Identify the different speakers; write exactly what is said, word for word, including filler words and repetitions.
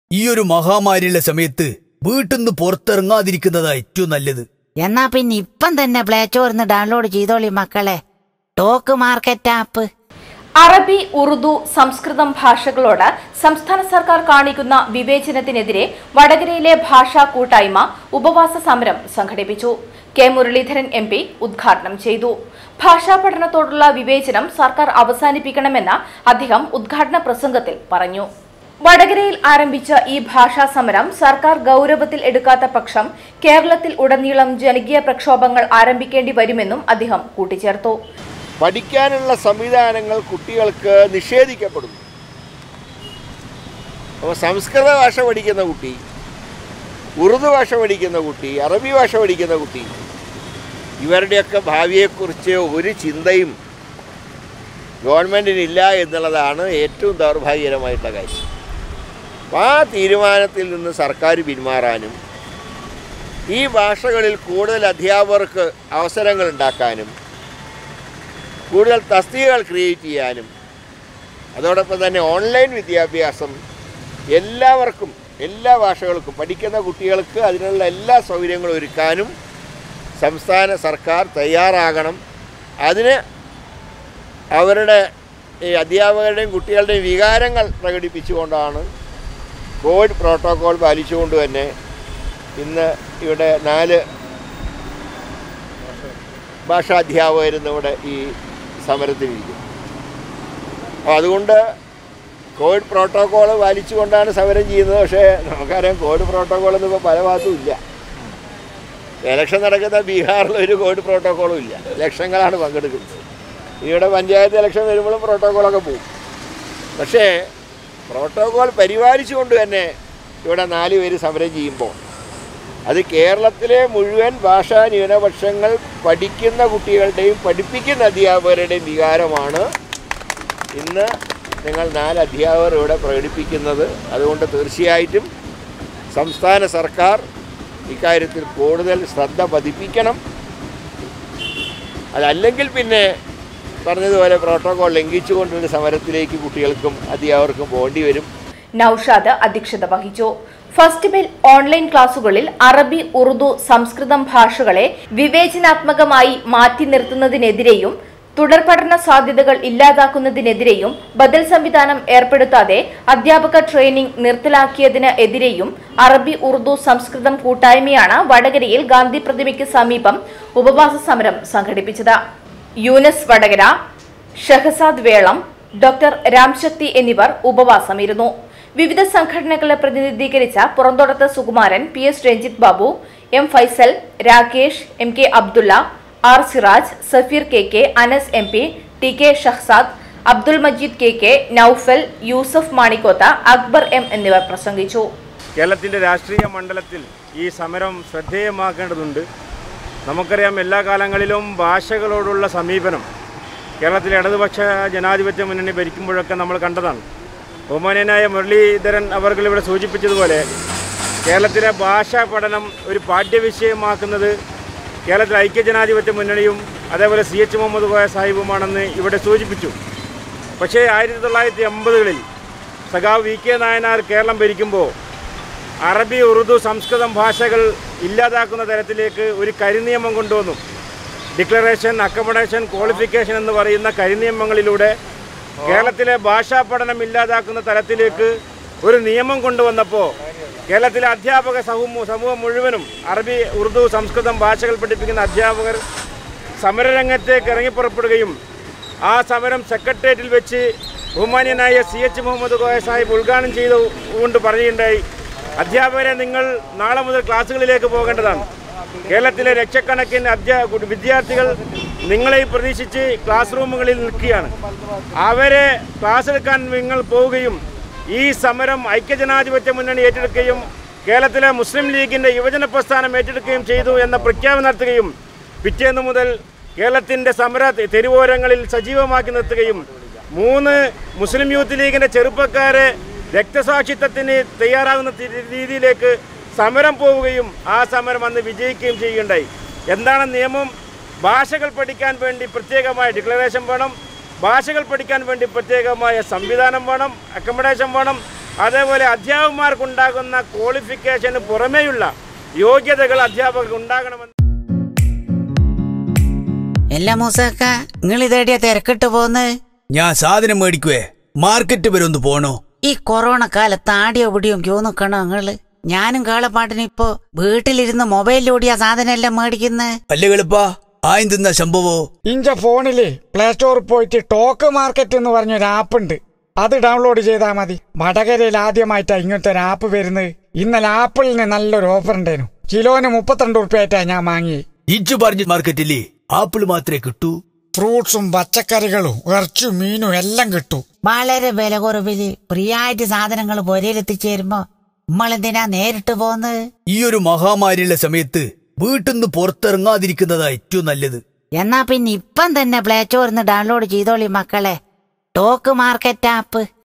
Speaker 1: ഈ ഒരു മഹാമാരിയുള്ള സമയത്ത് വീട്ടിൽ നിന്ന് പുറത്തിറങ്ങാതിരിക്കുന്നതാ ഏറ്റവും നല്ലത്.
Speaker 2: എന്നാ പിന്നെ ഇപ്പം തന്നെ പ്ലേ സ്റ്റോറിന്ന് ഡൗൺലോഡ് ചെയ്തോളി മക്കളെ, ടോക്ക് മാർക്കറ്റ് ആപ്പ്.
Speaker 3: അറബി, ഉറുദു, സംസ്കൃതം ഭാഷകളോട് സംസ്ഥാന സർക്കാർ കാണിക്കുന്ന വിവേചനത്തിനെതിരെ വടകരയിലെ ഭാഷാ കൂട്ടായ്മ ഉപവാസ സമരം സംഘടിപ്പിച്ചു. കെ മുരളീധരൻ എം പി ഉദ്ഘാടനം ചെയ്തു. ഭാഷാ പഠനത്തോടുള്ള വിവേചനം സർക്കാർ അവസാനിപ്പിക്കണമെന്ന് അദ്ദേഹം ഉദ്ഘാടന പ്രസംഗത്തിൽ പറഞ്ഞു. വടകരയിൽ ആരംഭിച്ച ഈ ഭാഷാ സമരം സർക്കാർ ഗൌരവത്തിൽ എടുക്കാത്ത പക്ഷം കേരളത്തിൽ ഉടനീളം ജനകീയ പ്രക്ഷോഭങ്ങൾ ആരംഭിക്കേണ്ടി വരുമെന്നും അദ്ദേഹം കൂട്ടിച്ചേർത്തു.
Speaker 4: പഠിക്കാനുള്ള സംവിധാനങ്ങൾ കുട്ടികൾക്ക് നിഷേധിക്കപ്പെടുന്നു. അപ്പോൾ സംസ്കൃത ഭാഷ പഠിക്കുന്ന കുട്ടി, ഉറുദു ഭാഷ പഠിക്കുന്ന കുട്ടി, അറബി ഭാഷ പഠിക്കുന്ന കുട്ടി, ഇവരുടെയൊക്കെ ഭാവിയെക്കുറിച്ച് ഒരു ചിന്തയും ഗവൺമെൻറ്റിനില്ല എന്നുള്ളതാണ് ഏറ്റവും ദൗർഭാഗ്യകരമായിട്ടുള്ള കാര്യം. ആ തീരുമാനത്തിൽ നിന്ന് സർക്കാർ പിന്മാറാനും ഈ ഭാഷകളിൽ കൂടുതൽ അധ്യാപകർക്ക് അവസരങ്ങൾ ഉണ്ടാക്കാനും കൂടുതൽ തസ്തികകൾ ക്രിയേറ്റ് ചെയ്യാനും അതോടൊപ്പം തന്നെ ഓൺലൈൻ വിദ്യാഭ്യാസം എല്ലാവർക്കും എല്ലാ ഭാഷകൾക്കും പഠിക്കുന്ന കുട്ടികൾക്ക് അതിനുള്ള എല്ലാ സൗകര്യങ്ങളും ഒരുക്കാനും സംസ്ഥാന സർക്കാർ തയ്യാറാകണം. അതിന് അവരുടെ ഈ അധ്യാപകരുടെയും കുട്ടികളുടെയും വികാരങ്ങൾ പ്രകടിപ്പിച്ചുകൊണ്ടാണ് കോവിഡ് പ്രോട്ടോക്കോൾ പാലിച്ചുകൊണ്ട് തന്നെ ഇന്ന് ഇവിടെ നാല് ഭാഷാധ്യാപകരുന്ന് ഇവിടെ ഈ സമരത്തിലിരിക്കും. അപ്പോൾ അതുകൊണ്ട് കോവിഡ് പ്രോട്ടോക്കോൾ പാലിച്ചുകൊണ്ടാണ് സമരം ചെയ്യുന്നത്. പക്ഷേ നമുക്കറിയാം കോവിഡ് പ്രോട്ടോക്കോളൊന്നും ഇപ്പോൾ പല ഭാഗത്തും ഇല്ല. ഇലക്ഷൻ നടക്കുന്ന ബീഹാറിൽ ഒരു കോവിഡ് പ്രോട്ടോക്കോളും ഇല്ല. ലക്ഷങ്ങളാണ് പങ്കെടുക്കുന്നത്. ഇവിടെ പഞ്ചായത്ത് ഇലക്ഷൻ വരുമ്പോഴും പ്രോട്ടോക്കോളൊക്കെ പോകും. പക്ഷേ പ്രോട്ടോക്കോൾ പരിപാലിച്ചുകൊണ്ട് തന്നെ ഇവിടെ നാല് പേര് സമരം ചെയ്യുമ്പോൾ അത് കേരളത്തിലെ മുഴുവൻ ഭാഷാ ന്യൂനപക്ഷങ്ങൾ പഠിക്കുന്ന കുട്ടികളുടെയും പഠിപ്പിക്കുന്ന അധ്യാപകരുടെയും വികാരമാണ് ഇന്ന് നിങ്ങൾ നാല് അധ്യാപകർ ഇവിടെ പ്രകടിപ്പിക്കുന്നത്. അതുകൊണ്ട് തീർച്ചയായിട്ടും സംസ്ഥാന സർക്കാർ ഇക്കാര്യത്തിൽ കൂടുതൽ ശ്രദ്ധ പതിപ്പിക്കണം. അതല്ലെങ്കിൽ പിന്നെ പറഞ്ഞതുപോലെ പ്രോട്ടോകോൾ ലംഘിച്ചുകൊണ്ടൊരു സമരത്തിലേക്ക് കുട്ടികൾക്കും അധ്യാപകർക്കും പോകേണ്ടി വരും.
Speaker 3: നൌഷാദ് അധ്യക്ഷത വഹിച്ചു. ഫസ്റ്റ് ബെൽ ഓൺലൈൻ ക്ലാസുകളിൽ അറബി, ഉറുദു, സംസ്കൃതം ഭാഷകളെ വിവേചനാത്മകമായി മാറ്റി നിർത്തുന്നതിനെതിരെയും തുടർ പഠന സാധ്യതകൾ ഇല്ലാതാക്കുന്നതിനെതിരെയും ബദൽ സംവിധാനം ഏർപ്പെടുത്താതെ അധ്യാപക ട്രെയിനിംഗ് നിർത്തലാക്കിയതിന് എതിരെയും അറബി, ഉറുദു, സംസ്കൃതം കൂട്ടായ്മയാണ് വടകരയിൽ ഗാന്ധി പ്രതിമയ്ക്ക് സമീപം ഉപവാസ സമരം സംഘടിപ്പിച്ചത്. യൂനസ് വടകര, ഷഹസാദ് വേളം, ഡോക്ടർ രാംശക്തി എന്നിവർ ഉപവാസമിരുന്നു. വിവിധ സംഘടനകളെ പ്രതിനിധീകരിച്ച Puranthodath Sukumaran, P S Ranjith Babu, M Faisal, Rakesh, M K Abdulla, R Siraj, Safeer K K, Anas M P, T K Shahzad, Abdul Majeed K K, Noufal, Yusuf Manikkoth, Akbar M എന്നിവർ പ്രസംഗിച്ചു.
Speaker 5: കേരളത്തിൻ്റെ രാഷ്ട്രീയ മണ്ഡലത്തിൽ ഈ സമരം ശ്രദ്ധേയമാക്കേണ്ടതുണ്ട്. നമുക്കറിയാം, എല്ലാ കാലങ്ങളിലും ഭാഷകളോടുള്ള സമീപനം കേരളത്തിലെ ഇടതുപക്ഷ ജനാധിപത്യ മുന്നണി ഭരിക്കുമ്പോഴൊക്കെ നമ്മൾ കണ്ടതാണ്. ബഹുമാന്യനായ മുരളീധരൻ അവർകൾ ഇവിടെ സൂചിപ്പിച്ചതുപോലെ കേരളത്തിലെ ഭാഷാ പഠനം ഒരു പാഠ്യവിഷയമാക്കുന്നത് കേരളത്തിലെ ഐക്യജനാധിപത്യ മുന്നണിയും അതേപോലെ സി എച്ച് മുഹമ്മദ് കോയ സാഹിബുമാണെന്ന് ഇവിടെ സൂചിപ്പിച്ചു. പക്ഷേ ആയിരത്തി തൊള്ളായിരത്തി എൺപതുകളിൽ സഖാവ് വി കെ നായനാർ കേരളം ഭരിക്കുമ്പോൾ അറബി, ഉറുദു, സംസ്കൃതം ഭാഷകൾ ഇല്ലാതാക്കുന്ന തരത്തിലേക്ക് ഒരു കരിനിയമം കൊണ്ടുവന്നു. ഡിക്ലറേഷൻ, അക്കമഡേഷൻ, ക്വാളിഫിക്കേഷൻ എന്ന് പറയുന്ന കരിനിയമങ്ങളിലൂടെ കേരളത്തിലെ ഭാഷാ പഠനം ഇല്ലാതാക്കുന്ന തരത്തിലേക്ക് ഒരു നിയമം കൊണ്ടുവന്നപ്പോൾ കേരളത്തിലെ അധ്യാപക സമൂഹം സമൂഹം മുഴുവനും അറബി, ഉറുദു, സംസ്കൃതം ഭാഷകൾ പഠിപ്പിക്കുന്ന അധ്യാപകർ സമരരംഗത്തേക്ക് ഇറങ്ങിപ്പുറപ്പെടുകയും ആ സമരം സെക്രട്ടേറിയറ്റിൽ വെച്ച് ബഹുമാന്യനായ സി എച്ച് മുഹമ്മദ് കോയ സാഹിബ് ഉദ്ഘാടനം ചെയ്തുകൊണ്ട് പറയുകയുണ്ടായി, അധ്യാപകരെ നിങ്ങൾ നാളെ മുതൽ ക്ലാസ്സുകളിലേക്ക് പോകേണ്ടതാണ്. കേരളത്തിലെ ലക്ഷക്കണക്കിന് അധ്യാ വിദ്യാർത്ഥികൾ നിങ്ങളെ പ്രതീക്ഷിച്ച് ക്ലാസ് റൂമുകളിൽ നിൽക്കുകയാണ്. അവരെ ക്ലാസ് എടുക്കാൻ നിങ്ങൾ പോവുകയും ഈ സമരം ഐക്യജനാധിപത്യ മുന്നണി ഏറ്റെടുക്കുകയും കേരളത്തിലെ മുസ്ലിം ലീഗിൻ്റെ യുവജന പ്രസ്ഥാനം ഏറ്റെടുക്കുകയും ചെയ്തു എന്ന പ്രഖ്യാപനം നടത്തുകയും പിറ്റേന്ന് മുതൽ കേരളത്തിൻ്റെ സമര തെരുവോരങ്ങളിൽ സജീവമാക്കി നിർത്തുകയും മൂന്ന് മുസ്ലിം യൂത്ത് ലീഗിൻ്റെ ചെറുപ്പക്കാരെ രക്തസാക്ഷിത്വത്തിന് തയ്യാറാകുന്ന രീതിയിലേക്ക് സമരം പോവുകയും ആ സമരം അന്ന് വിജയിക്കുകയും ചെയ്യുകയുണ്ടായി. എന്താണ് നിയമം? ഭാഷകൾ പഠിക്കാൻ വേണ്ടി പ്രത്യേകമായ ഡിക്ലറേഷൻ വേണം, ഭാഷകൾ പഠിക്കാൻ വേണ്ടി പ്രത്യേകമായ സംവിധാനം വേണം, അക്കമഡേഷൻ വേണം. അതേപോലെ അധ്യാപകന്മാർക്കുണ്ടാകുന്ന ക്വാളിഫിക്കേഷന് പുറമേയുള്ള യോഗ്യതകൾ അധ്യാപകർക്ക് ഉണ്ടാകണമെന്ന്.
Speaker 2: എല്ലാ മൂസക്ക നിങ്ങൾ ഇതേടിയ തിരക്കിട്ട് പോന്ന്?
Speaker 1: ഞാൻ സാധനം മേടിക്കുവേ, മാർക്കറ്റ് വരെ ഒന്ന് പോണോ?
Speaker 2: ഈ കൊറോണ കാലത്ത് ആടിയോ പിടിയും ക്യൂ നിക്കണോ നിങ്ങള്? ഞാനും കാളപ്പാട്ടിന് ഇപ്പൊ വീട്ടിലിരുന്ന് മൊബൈലിലൂടിയ സാധനം എല്ലാം മേടിക്കുന്നത്.
Speaker 1: അല്ലേ കളിപ്പാ, ആയും തിന്ന സംഭവോ?
Speaker 6: ഇഞ്ച ഫോണില് പ്ലേ സ്റ്റോറിൽ പോയിട്ട് ടോക്ക് മാർക്കറ്റ് എന്ന് പറഞ്ഞൊരു ആപ്പ് ഉണ്ട്, അത് ഡൗൺലോഡ് ചെയ്താൽ മതി. വടകരയിൽ ആദ്യമായിട്ടാണ് ഇങ്ങനത്തെ ഒരു ആപ്പ് വരുന്നത്. ഇന്നലെ ആപ്പിളിന് നല്ലൊരു ഓഫർ ഉണ്ടായിരുന്നു. കിലോന് മുപ്പത്തിരണ്ട് ഉറുപ്പ്യായിട്ടാ ഞാൻ വാങ്ങി.
Speaker 1: ഇഞ്ചു പറഞ്ഞ മാർക്കറ്റില്ലേ ആപ്പിൾ മാത്രമേ കിട്ടൂ?
Speaker 6: ഫ്രൂട്ട്സും പച്ചക്കറികളും ഇറച്ചും മീനും എല്ലാം കിട്ടും.
Speaker 2: വളരെ വില കുറവില് ഫ്രീയായിട്ട് സാധനങ്ങൾ പൊരയിലെത്തിച്ചേരുമ്പോ നമ്മളെന്തിനാ നേരിട്ട് പോന്ന്?
Speaker 1: ഈ ഒരു മഹാമാരിയുള്ള സമയത്ത് വീട്ടിന്ന് പുറത്തിറങ്ങാതിരിക്കുന്നതാ ഏറ്റവും നല്ലത്.
Speaker 2: എന്നാ പിന്നെ ഇപ്പം തന്നെ പ്ലേ സ്റ്റോറിന്ന് ഡൗൺലോഡ് ചെയ്തോളി മക്കളെ, ടോക്ക് മാർക്കറ്റ് ആപ്പ്.